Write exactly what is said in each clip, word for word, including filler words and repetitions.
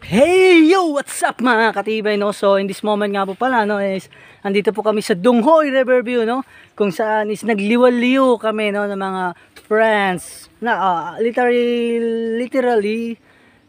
Hey yo, what's up mga katibay, no? So in this moment nga po pala, no, is andito po kami sa Dunghoy Riverview, no, kung saan is nagliwaliw kami, no, ng mga friends na uh, literally literally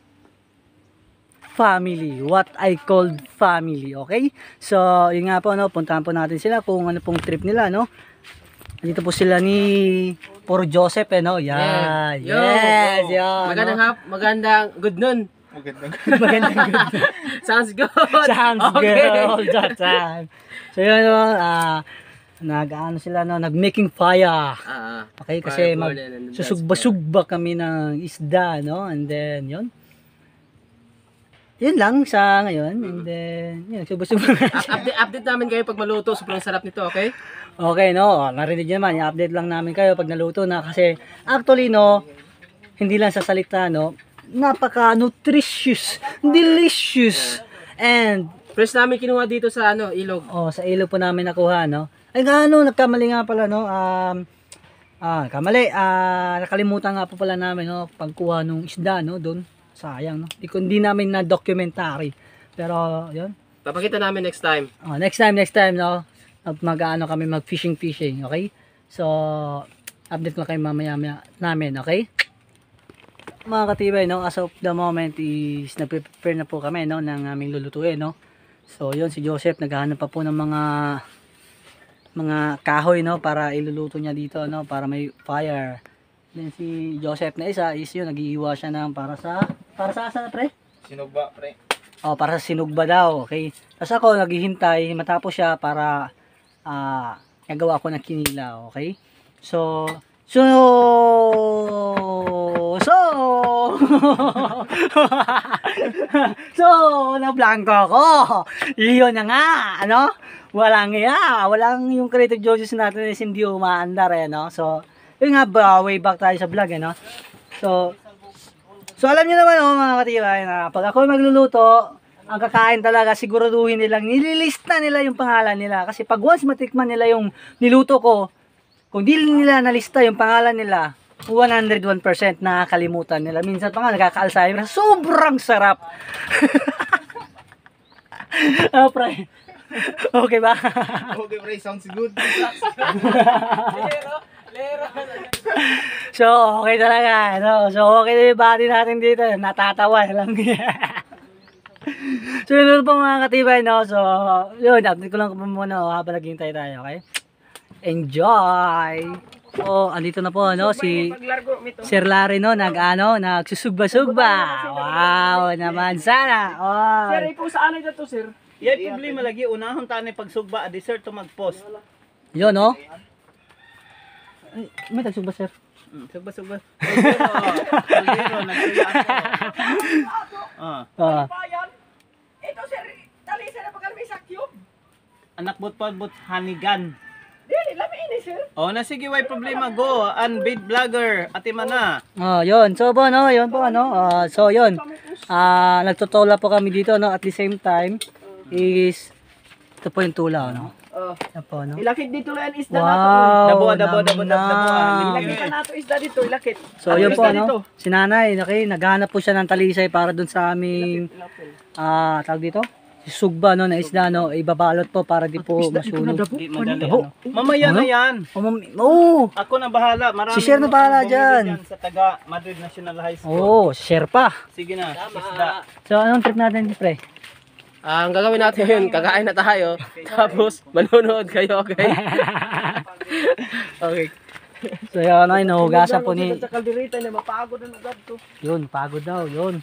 family, what I called family. Okay, so yun nga po, no, puntahan po natin sila kung ano pong trip nila, no. Dito po sila ni Puro Joseph, eh, no. Yeah, yeah. yes, yeah, magandang no? hap, magandang good noon. Magandang Magandang good. Sounds good. Sounds Okay. good all the time. So yun, no, uh, nag-ano sila, no, nag-making fire. Ah, Okay, kasi fire mag burner and that's susugba-sugba kami ng isda, no, and then yun. Yun lang sa ngayon, and then yun, susugba-sugba. Up- update, update namin kayo pag maluto. Sobrang sarap nito, okay? Okay, no, oh, narinig nyo naman, i-update lang namin kayo pag naluto na, kasi actually, no, hindi lang sa salita, no, napaka-nutritious, delicious, and Fresh namin kinuha dito sa ano, ilog. oh, sa ilog po namin nakuha, no. Ay nga, no, nagkamali nga pala, no, um, ah, kamali, ah, nakalimutan nga po pala namin, no, pagkuha nung isda, no, doon, sayang, no, di, hindi namin na documentary, pero, yun, Papakita namin next time. oh, next time, next time, no, mag-ano kami, mag-fishing, fishing, okay, so, update ko kayo mamaya namin, okay. Mga katibay, no, as of the moment is nagpe-prepare na po kami, no, ng aming lulutuin, no. So yun, si Joseph naghahanap pa po ng mga mga kahoy, no, para iluluto niya dito, no, para may fire. Then si Joseph na isa is yun, nag-iiwa siya ng para sa para sa asa, pre? sinugba, pre. Oh, para sa sinugba daw, okay. Tapos ako naghihintay matapos siya para ah nagawa ko ng kinila, okay. So So, so, so, na-blanco ako. Iyon na nga, ano? Walang iya, walang yung creative juices natin is hindi umaandar, eh, no? So, yun nga ba, way back tayo sa vlog, eh, no? So, so alam niyo naman, oh, mga katibay, na pag ako magluluto, ang kakain talaga, siguraduhin nilang, nililista nila yung pangalan nila. Kasi pag once matikman nila yung niluto ko, kung di nila nalista yung pangalan nila, one hundred one percent nakakalimutan nila. Minsan pa nga nakaka-Alzheimer. Sobrang sarap. Oh, pre. Okay ba? Okay, pre, sounds good. Lero, lero. So, okay talaga. No? So, okay na yung body natin dito. Natatawa lang. So, yun po mga katibay, no? So, yun, update ko lang muna, oh, habang naghihintay tayo, okay? Enjoy! Oh, andito na po, no, si Sir Larry, no, nag-ano, nagsusugba-sugba. Wow, naman sana. Oh. Sir, ikaw saan na to, sir? Yan problema lagi unahon tani pagsugba a dessert to mag-post. Yun, no? Ay, may tagsugba, sir. Hmm, sugba sugba. Kaldero, nagsuya ako. Ah, Ah. Ito, sir, talisa na pagkalmi sa cube. anak bot pa bot hanigan. Dili, lami ini, sir. Oh, na sige, way problema go. Unbid vlogger, ate mana. Oh, yun. So po, no, yun po, ano. Ah, so, yun. Ah, nagtotola po kami dito, no, at the same time is ito po yung tula, no. Oh, Ito po, no. ilakit dito lang isda nato. Wow, Dabo, dabo, dabo, naman. dabo, dabo. Ilakit pa nato isda dito, ilakit. So, yun po, Ano dito? no. Si nanay, okay, naghanap po siya ng talisay para dun sa aming, ah, tawag dito, sugba, no, na isda, no, ibabalot po para di po masunog. Di madali. Dabo. Ano. Mamaya na Ano? yan. Oh, mami- oh, Ako na bahala. Marami Si Sher na bahala dyan. Sa taga Madrid National High School. oh, share pa. Sige na, isda. So, anong trip natin, pre? Ah, ang gagawin natin yun, kakain na tayo, tapos manonood kayo, okay? Okay. So, yun, ano, inuhugasan po ni, Sa kalderita na mapagod ang agad to. yun, pagod daw, yun.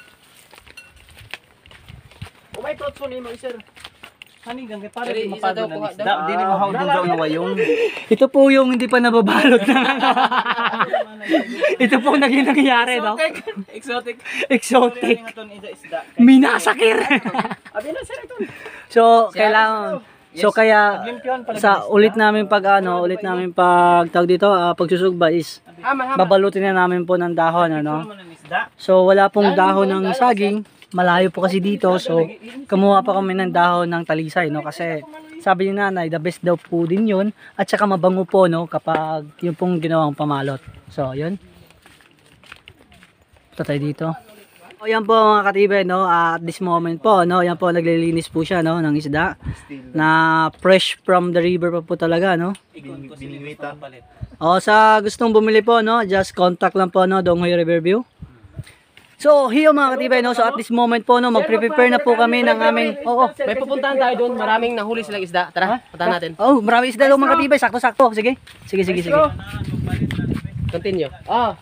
O may thoughts mo ni mo, sir. Hanigan kay para Sir, di isa mapagod daw ang kuha isda. daw. Di ni mo hawag daw na wayong. Ito po yung hindi pa nababalot na ano. Ito po naging nangyayari, no? Exotic. Exotic. Nga ton isa isda. Minasakir. Abi na, sir, ito. So, kailangan, so kaya, Limpyon pala. sa ulit namin pag ano, ulit namin pag tawag dito, ah, pagsusugba is, Hama, hama. babalutin na namin po ng dahon, ano. Ano ng isda? So, wala pong dahon ng saging. Malayo po kasi dito. So, kumuha pa kami ng dahon ng talisay, no? Kasi, sabi ni nanay, the best daw po din yun. At saka mabango po, no? Kapag yung pong ginawang pamalot. So, yun. Ito tayo dito. O yan po mga katibay, no, at this moment po, no, yan po naglilinis po siya, no, ng isda na fresh from the river pa po talaga, no. Binimitan. O sa gustong bumili po, no, just contact lang po, no, Donghoy Riverview. So, hiyo mga katibay, no, so at this moment po, no, magpre-prepare na po kami ng aming, oo. May pupuntahan tayo doon. Maraming nahuli silang isda. Tara, puntahan natin. Oh, marami isda daw mga katibay, sakto-sakto. Sige. Sige, sige, sige. Continue. Ah,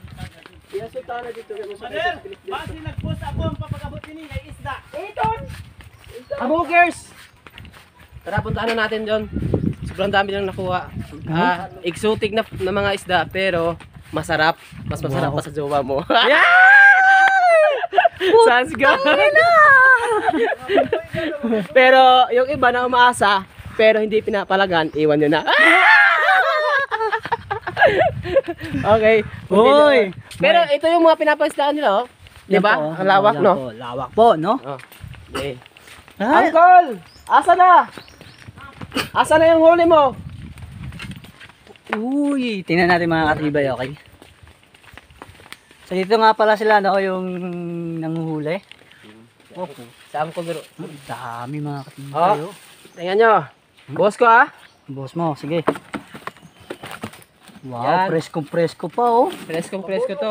Basi nag-post ako ang papagabot ni ngay isda. hamburgers! Tara, puntahan na natin doon. Sobrang dami lang nakuha. Ah, exotic na, na mga isda, pero masarap. Mas masarap pa sa jowa mo. Yeah! Sounds good. Pero yung iba na umaasa, pero hindi pinapalagan, iwan nyo na. Okay. Hoy! Pero ito yung mga pinapaistaan nila, oh. Di ba? Yan po, Ang lawak, yan no? po, lawak po, no? Oh. Okay. Ay, Uncle! Asa na? Asa na yung huli mo? uy, tingnan natin mga katibay, okay? So dito nga pala sila, no, yung nanguhuli. Okay. Sa Uncle Biro. Ang dami mga katibay, Oh. oh. Tingnan nyo. Boss ko, ah. Boss mo, sige. Wow, Yan. presko-presko pa, oh. Preskong presko to.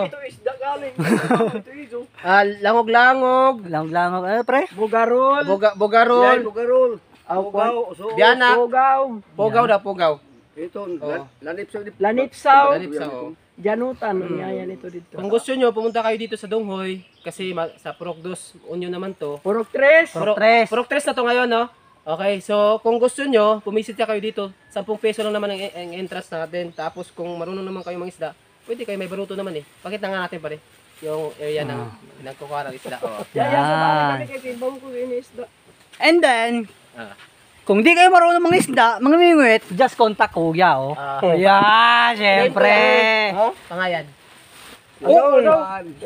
Ah, langog-langog. Lang-lang, ano pre? Bugarol. Boga, bogarol. Bugarol. Pogaw. Biana. Pogaw. Pogaw da, pogaw. Ito, Oh. lanipsaw. Lanipsaw. Lanipsaw. oh. Janutan, yan ito dito. Kung gusto nyo, pumunta kayo dito sa Donghoy. Kasi ma- sa Purok dos, unyo naman to. Purok tres. Purok tres. Purok tres na to ngayon, no? Okay, so kung gusto nyo, pumisit kayo dito. ten peso lang naman ang, ang entrance natin. Tapos kung marunong naman kayo mangisda, pwede kayo may baruto naman eh. Pakita nga natin pare. Yung area ng pinagkukuha ng isda. Oh. Yan. Kaya ko inisda. And then, Ah. kung di kayo marunong mga isda, mga mingwit, just contact Kuya, oh. Ah. Yan, syempre. Oh, pangayan. Oh, no.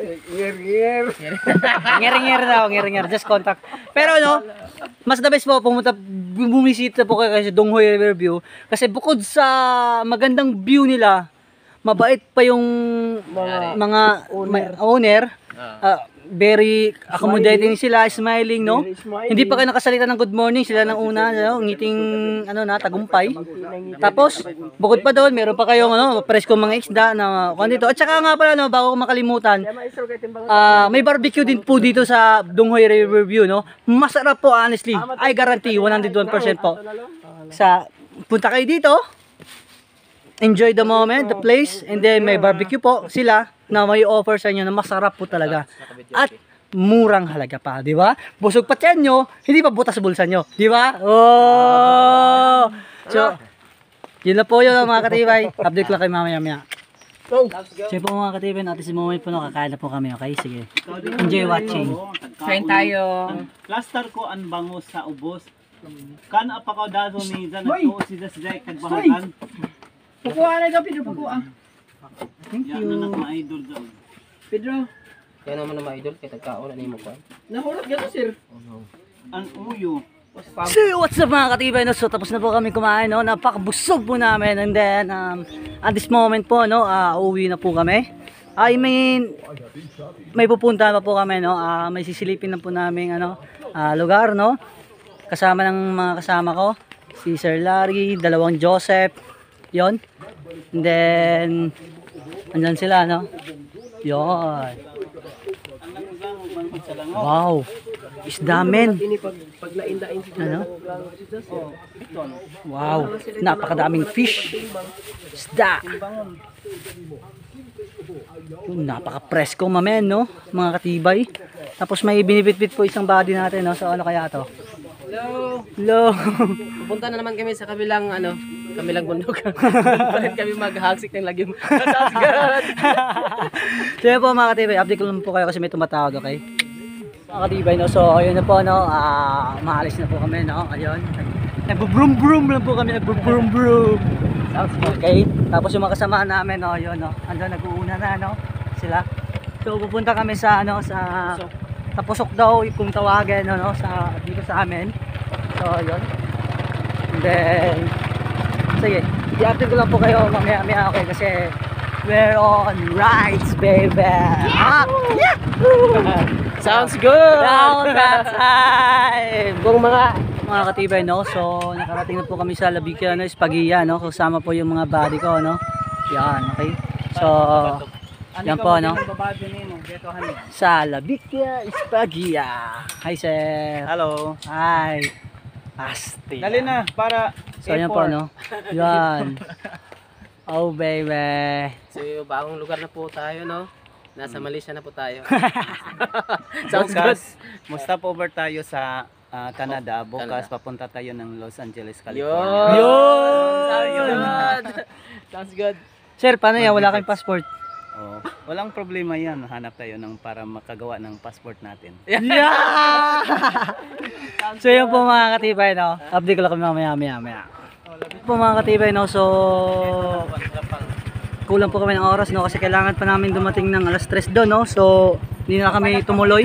Ngeri-ngeri daw, ngeri-ngeri, just contact. Pero no, mas the best po, pumunta, bumisita po kayo sa Donghoy Riverview. Kasi bukod sa magandang view nila, mabait pa yung mga, mga owner. owner. Ah, very accommodating sila, smiling, no? Hindi pa kayo nakasalita ng good morning, sila nang una, no? Ngiting, ano na, tagumpay. Tapos, bukod pa doon, meron pa kayong, ano, presko mga isda na, kung dito. At saka nga pala, no, bago ko makalimutan, ah, may barbecue din po dito sa Donghoy Riverview, no? Masarap po, honestly. I guarantee, one hundred one percent po. Sa, punta kayo dito, enjoy the moment, the place, and then may barbecue po sila na may offer sa inyo na masarap po talaga. At murang halaga pa, di ba? Busog pa tiyan nyo, hindi pa butas sa bulsa nyo, di ba? Oh! So, yun na po yun mga katibay. Update ko lang kayo mamaya-maya. Sige po mga katibay, natin si moment po, no, kakain na po kami, okay? Sige. Enjoy watching. Kain tayo. Plaster ko ang bangus sa ubos. Kan apa ka dado ni dan nagtuo si Dasday kagbahagan. Pukuha na ka, Pedro, pukuha. Thank Yan you. na nag-idol daw. Pedro, Kaya naman na ma-idol, kaya tagkaon na mo ko. nahulog gano'n, sir. Ang uyo. So what's up mga katibay, no? So tapos na po kami kumain, no? Napakabusog po namin, and then um, at this moment po, no, uh, uuwi na po kami. I mean, may pupunta pa po kami, no? Uh, may sisilipin na po namin ano, uh, lugar, no? Kasama ng mga kasama ko, si Sir Larry, dalawang Joseph, yon. And then andyan sila, no? Yon. Wow. Isda men. Ano? Wow. Napakadaming fish. Isda. Oh, napaka-presko mamen, no? Mga katibay. Tapos may binibitbit po isang body natin, no? So ano kaya to? Hello. Hello. Pupunta na naman kami sa kabilang ano, kabilang bundok. Palit kami mag-hagsik ng lagim. Sounds good. So yun po mga katibay, update ko lang po kayo kasi may tumatawag, okay? Mga katibay, no? So ayun na po, no? Ah, maalis na po kami, no? Ayun. Nagbo-broom broom lang po kami, nagbo-broom broom. Sounds good. Okay? Tapos yung mga kasama namin, no? Ayun, no? Andun, nag-uuna na, no? Sila. So pupunta kami sa, ano, sa Tapusok daw kung tawagin, no, no? Sa, dito sa amin. So ayun. And then, sige, i-update ko lang po kayo mamaya-maya, okay? Kasi we're on rides, baby! Ah, yeah! Sounds good! Down that time! Kung mga Mga katibay, no? So, nakarating na po kami sa Labikia, no? Espagia, no? Kasama po yung mga body ko, no? Yan, okay? So, yan po, no? Sa Labikia, Espagia. Hi, sir. Hello. Hi. Asti. Dali na para So, yan po, no? Yan. Oh, baby. So, bagong lugar na po tayo, no? Nasa Malaysia na po tayo. Sounds good. Bukas, mustap over tayo sa ah, Canada. Bukas Canada. papunta tayo ng Los Angeles, Yun! California. Sounds good! Sounds good. Sir, paano yan? Wala kayong passport? Oh, walang problema yan. Hanap tayo ng para makagawa ng passport natin. Yeah! So, yun po mga katibay, no? Update ko lang kami mamaya, maya, maya. Yun po mga katibay, no? So, kulang po kami ng oras, no? Kasi kailangan pa namin dumating ng alas tres doon, no? So, hindi na kami tumuloy.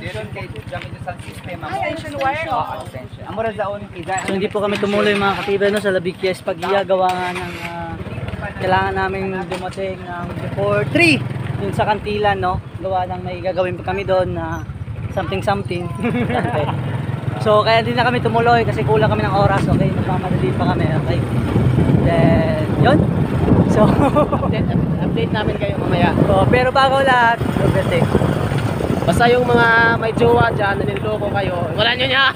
So, hindi po kami tumuloy mga katibay, no? Sa Labikia, Espagia, gawa nga ng ah, kailangan namin dumating ng before three yun sa Kantilan, no? Gawa ng may gagawin pa kami doon na something something. So, kaya hindi na kami tumuloy kasi kulang kami ng oras, okay? Magmamadali pa kami, okay? Then, yun. So, Update, update namin kayo mamaya. oh, pero bago lahat, okay. Basta yung mga may jowa dyan, naniloko kayo, wala nyo niya!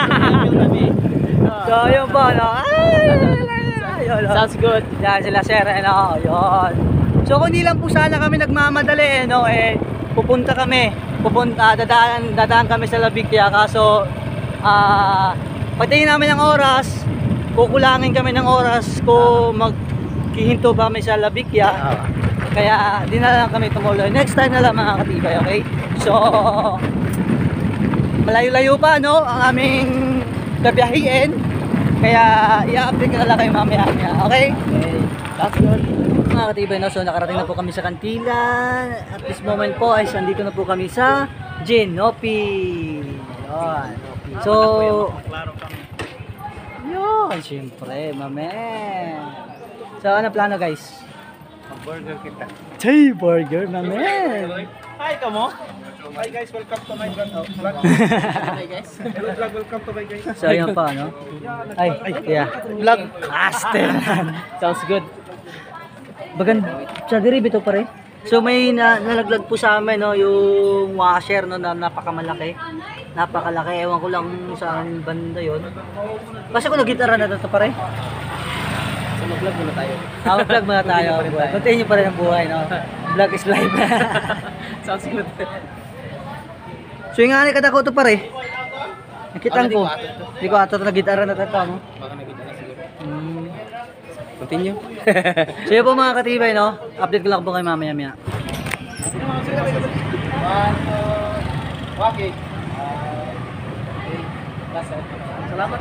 So, yun po, no? Ay, yun, no? Sounds good. Yan sila sir, ano, yun. So kung hindi lang po sana kami nagmamadali, eh, no, eh, pupunta kami, pupunta, dadaan, dadaan kami sa Labikia, kaso, ah, pagtingin namin ng oras, kukulangin kami ng oras kung maghihinto ba kami sa Labikia, kaya di na lang kami tumuloy. Next time na lang mga katibay, okay? So, malayo-layo pa, no, ang aming gabiyahin. Kaya i-update ko na lang kayo mamaya, okay? Okay. Sounds good. Mga katibay, no? So nakarating na po kami sa Kantilan. At this moment po ay nandito na po kami sa Genopi. Yun. So, yun, siyempre, mamen. So, ano plano guys? Burger kita. Chay burger, mamen. Hi, kamo. Hi guys, welcome to my vlog. Vlog. Okay guys. Hello vlog, welcome to my guys. So, yun pa, no? Ay, yeah. Vlog. Asten. Sounds good. Bagan, sa diri bito pare. So may na, nalaglag po sa amin, no, yung washer, no, na napakamalaki. Napakalaki. Ewan ko lang saan banda yon. Kasi kung nagitara na ito pare. So mag-vlog muna tayo. Ah, vlog muna tayo. Continue pa rin ang buhay, no. Vlog is life. Sounds good. So yung nga kada ko to pare. Nakita ko. Di ko ato nagitara na ito, no. Baka nagita na siguro. Hmm. Continue. So yun po mga katibay, no. Update ko lang po kayo mamaya maya. Okay. Salamat.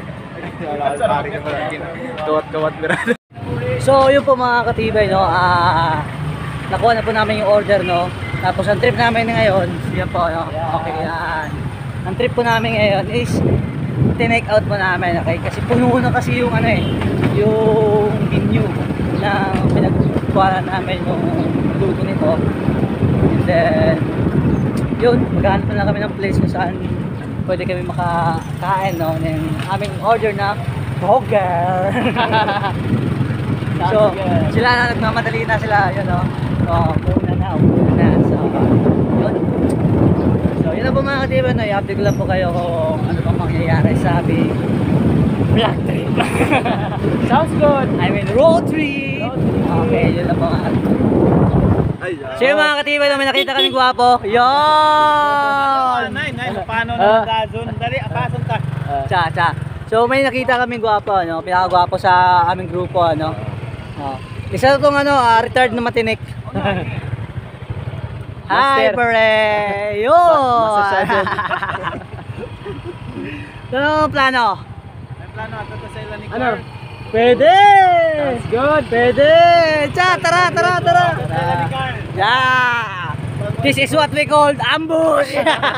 Kawat-kawat mirada. So yun po mga katibay, no, ah nakuha na po namin yung order, no. Tapos ang trip namin ngayon, yan po, no. Okay, yan. Ang trip po namin ngayon is tinake out po namin, okay? Kasi puno na kasi yung ano eh, yung menu na pinagkuha namin yung luto nito. And then yun, maghanap na lang kami ng place kung saan pwede kami makakain, no, ng aming order na burger. So, sila na nagmamadali na sila, yun, no. So, una na, una na. So, yun. So, yun na po mga katiban, no. I-update ko lang po kayo kung ano pang mangyayari sa aming vlog trip. Sounds good. I mean, road trip. Okay, yun lang po mga katiban. So, yun mga katiban, no, may nakita kaming gwapo. Yun! Nay, nay, paano Ah. na dazon? Dali, apason ta. Cha, cha. So may nakita kaming gwapo, ano, pinakagwapo sa aming grupo, ano. Oh. Isa itong ano, ah, retired na matinik. Hi, Master. pare! Yo! Master Sergeant. Ano ang plano? May plano ako to sa ilan ni Ano? Carl. Pwede! Sounds good. Pwede! Cha, tara, tara, tara! Sa ilan ni Carl. Yeah! This is what we call ambush!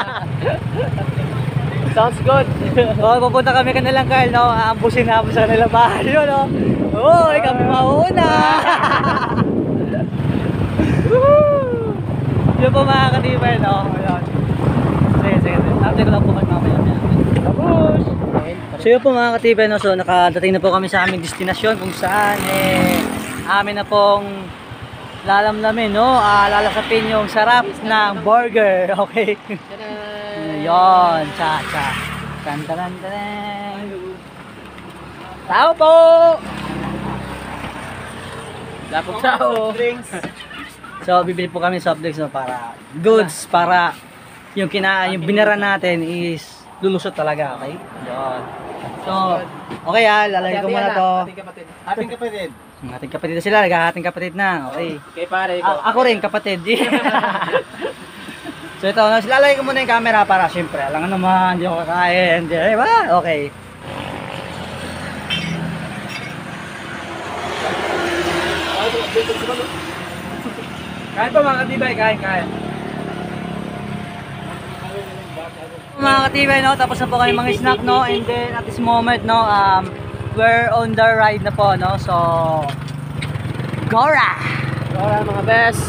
Sounds good. Oh, pupunta kami kanilang Carl, no? Aambusin namin sa kanilang bahay, yun, no? Uy, kami mauna! Woo! Yun po mga katibay, no? Ayun. Sige, sige. Update ko lang po kayo mamaya. Tapos, So yun po mga katibay, no? So nakadating na po kami sa aming destinasyon kung saan eh amin na pong lalamlamin, no? Ah, lalasapin yung sarap ng burger, okay? Yun, cha cha. Tan tan tan. Tao po. Lapog tao. So bibili po kami soft drinks, no, para goods, para yung kina yung binara natin is lulusot talaga, okay? Yun. So, okay ah, lalagay ko muna to. Ating kapatid. Ating kapatid. Ang ating kapatid na sila, naghahating kapatid na, okay? Kay pare ko. A- ako rin, kapatid. So ito, lalagay ko muna yung camera para syempre, alam nga naman, hindi ako kakain, di ba? Okay. Kain pa mga katibay, kain, kain. Mga katibay, no, tapos na po kami mga snack, no, and then at this moment, no, um, we're on the ride na po, no, so, Gora! Ora mga best.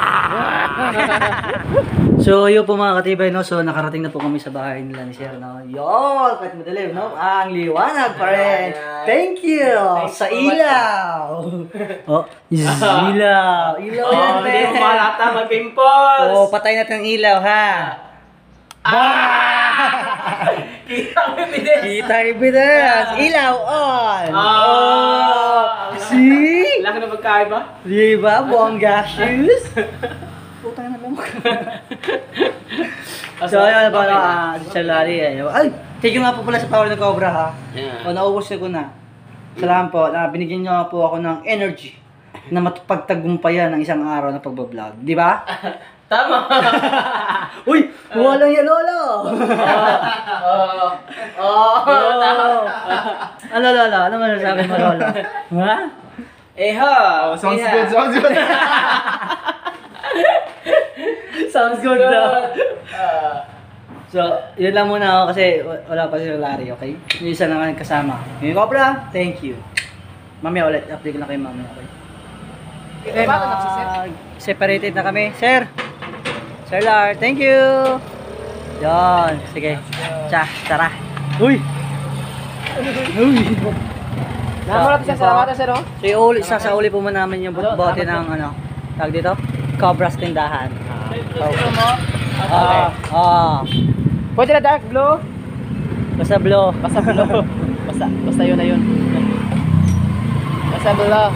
So, yun po mga katibay, no, so nakarating na po kami sa bahay nila ni Sir, no, yun, kahit madilim, no, ang liwanag pa rin, thank you, sa ilaw, oh, ilaw, ilaw yan, Oh, hindi eh. mo malata, may pimples. Oh, patay natin ang ilaw, ha. Kita mo yung bilis. Kita evidence. Ilaw on. Oh. See? Laki na magkain ba? Di ba? Bongga shoes. Putang na lang. So, ayun ba na si Sir Larry. eh. Ay, thank you nga po pala sa power ng Cobra, ha. Yeah. O, naubos na ko na. Salamat po. Na binigyan niyo nga po ako ng energy na matupagtagumpayan ng isang araw na pagbablog. Di ba? Tama. Uy! Walang yan, lolo! Oo. Oo. Tama. Ano, lolo? Ano man sabi mo, lolo? Ha? Eh ha. Oh, sounds good, sounds good. Sounds good daw. Ah. So, yun lang muna ako kasi w- wala pa si Larry, okay? Yung isa naman kasama. Yung Cobra, thank you. Mamaya ulit, update ko na kayo mamaya, okay? Eh, bakit nagsisip? Mag- separated na kami. Sir! Sir Lar, thank you! Yon, sige. Tsa, tara. Uy! Uy! Namulat siya sa mata, sir, oh. So, iuli, sasauli po muna namin yung bot- bote ng ano, tawag dito? Cobra's tindahan. Gusto mo? Okay. Ah, Pwede na dark blue? basta blow. Basta blue. Basta, basta yun na yun. Basta blue.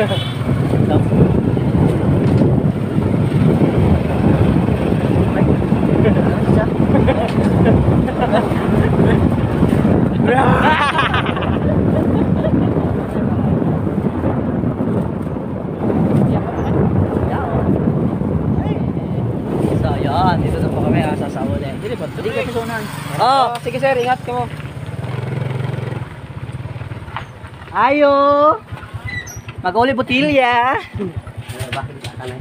So, yan. Dito na po kami ha, sasauli. Hindi ba? Hindi ka pisunan. Oh! Oh, sige sir, ingat ka mo. Ayo! Mag-uli botilya! Bakit ka na?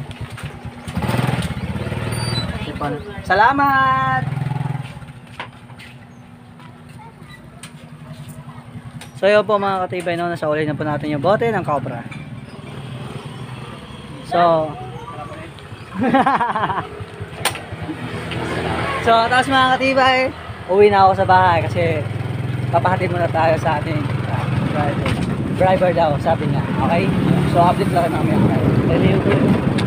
Salamat! So yun po mga katibay, no, nasa uli na po natin yung bote ng Cobra. So So tapos mga katibay, uwi na ako sa bahay kasi papahatid muna tayo sa ating uh, driver. Driver daw, sabi niya. Okay? So update lang namin. Okay?